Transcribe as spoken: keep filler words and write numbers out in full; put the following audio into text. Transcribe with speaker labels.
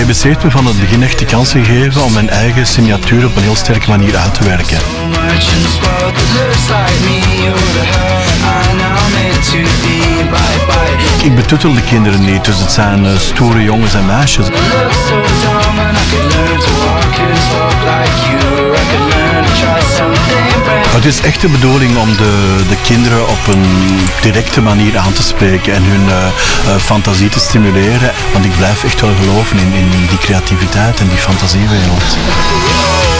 Speaker 1: J B C heeft me van het begin echt de kans gegeven om mijn eigen signatuur op een heel sterke manier uit te werken. Ik betuttel de kinderen niet, dus het zijn uh, stoere jongens en meisjes. Het is echt de bedoeling om de, de kinderen op een directe manier aan te spreken en hun uh, uh, fantasie te stimuleren. Want ik blijf echt wel geloven in, in die creativiteit en die fantasiewereld.